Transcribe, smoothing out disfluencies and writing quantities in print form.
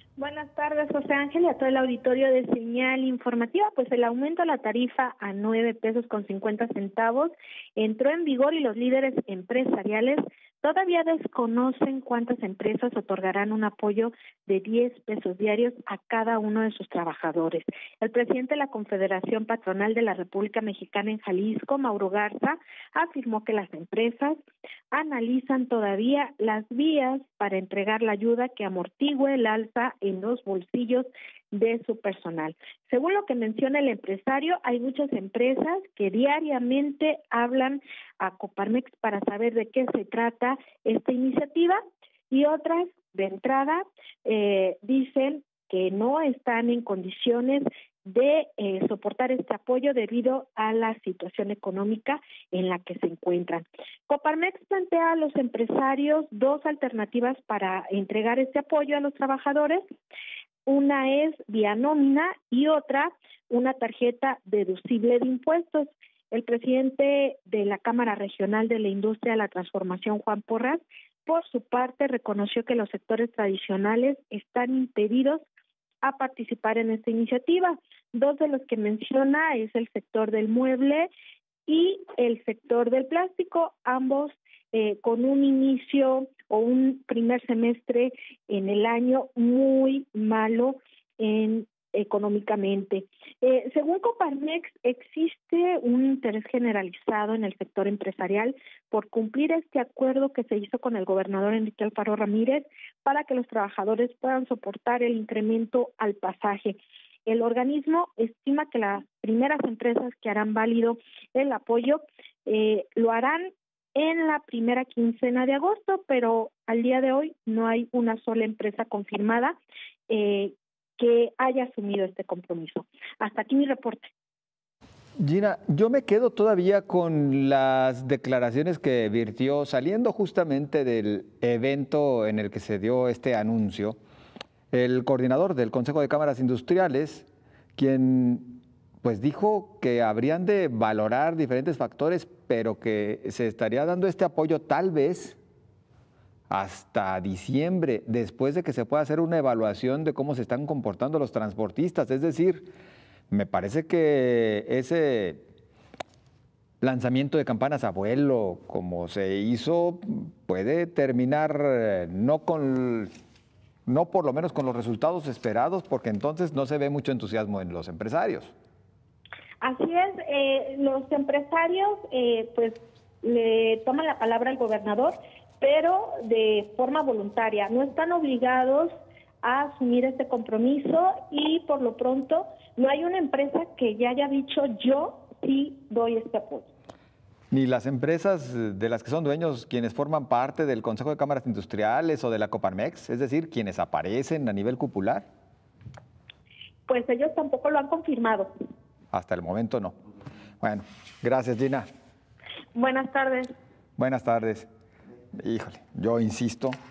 Buenas tardes, José Ángel, y a todo el auditorio de Señal Informativa. Pues el aumento a la tarifa a 9 pesos con 50 centavos entró en vigor y los líderes empresariales todavía desconocen cuántas empresas otorgarán un apoyo de 10 pesos diarios a cada uno de sus trabajadores. El presidente de la Confederación Patronal de la República Mexicana en Jalisco, Mauro Garza, afirmó que las empresas analizan todavía las vías para entregar la ayuda que amortigüe el alza en los bolsillos de su personal. Según lo que menciona el empresario, hay muchas empresas que diariamente hablan a Coparmex para saber de qué se trata esta iniciativa y otras de entrada dicen que no están en condiciones de soportar este apoyo debido a la situación económica en la que se encuentran. Coparmex plantea a los empresarios dos alternativas para entregar este apoyo a los trabajadores. Una es vía nómina y otra una tarjeta deducible de impuestos. El presidente de la Cámara Regional de la Industria de la Transformación, Juan Porras, por su parte reconoció que los sectores tradicionales están impedidos a participar en esta iniciativa. Dos de los que menciona es el sector del mueble y el sector del plástico, ambos con un inicio o un primer semestre en el año muy malo económicamente. Según Coparmex, existe un interés generalizado en el sector empresarial por cumplir este acuerdo que se hizo con el gobernador Enrique Alfaro Ramírez para que los trabajadores puedan soportar el incremento al pasaje. El organismo estima que las primeras empresas que harán válido el apoyo lo harán en la primera quincena de agosto, pero al día de hoy no hay una sola empresa confirmada que haya asumido este compromiso. Hasta aquí mi reporte. Gina, yo me quedo todavía con las declaraciones que virtió saliendo justamente del evento en el que se dio este anuncio, el coordinador del Consejo de Cámaras Industriales, quien pues dijo que habrían de valorar diferentes factores, pero que se estaría dando este apoyo tal vez hasta diciembre, después de que se pueda hacer una evaluación de cómo se están comportando los transportistas. Es decir, me parece que ese lanzamiento de campanas a vuelo, como se hizo, puede terminar no por lo menos con los resultados esperados, porque entonces no se ve mucho entusiasmo en los empresarios. Así es, los empresarios pues le toman la palabra al gobernador, pero de forma voluntaria, no están obligados a asumir este compromiso y por lo pronto no hay una empresa que ya haya dicho yo sí doy este apoyo. Ni las empresas de las que son dueños, quienes forman parte del Consejo de Cámaras Industriales o de la Coparmex, es decir, quienes aparecen a nivel cupular. Pues ellos tampoco lo han confirmado. Hasta el momento no. Bueno, gracias, Gina. Buenas tardes. Buenas tardes. Híjole, yo insisto,